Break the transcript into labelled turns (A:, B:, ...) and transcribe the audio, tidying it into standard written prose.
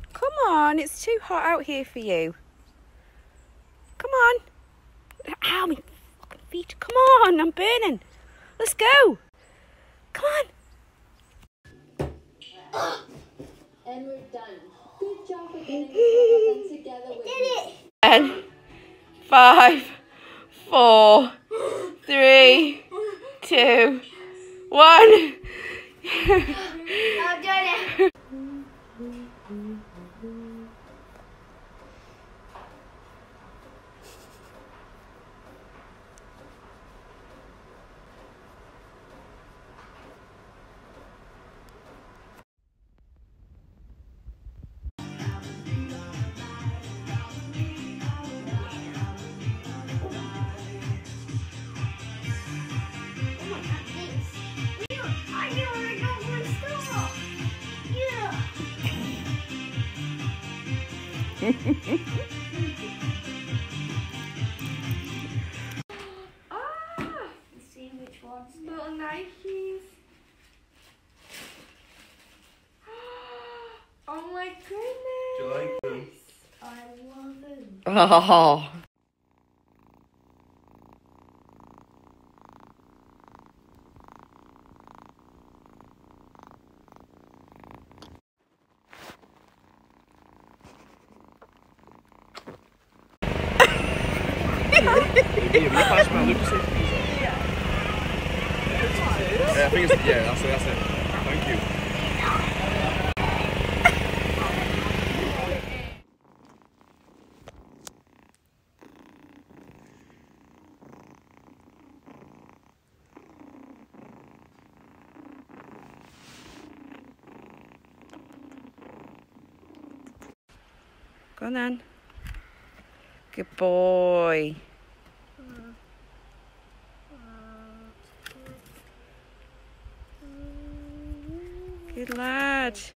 A: Come on, it's too hot out here for you. Come on. Ow, my fucking feet. Come on, I'm burning. Let's go. Come on.
B: And we're done. Good job for getting this done together with me.
A: 10, 5, 4, 3, 2, 1.
C: I'm doing it. Let's see which one's little Nikes. Oh my goodness.
D: Do you like them?
C: I love them.
A: Oh.
D: Yeah, we pass around. Look to see if he's on. Yeah, I think it's, yeah, that's it. Thank you.
A: Go on then. Good boy. Good lad.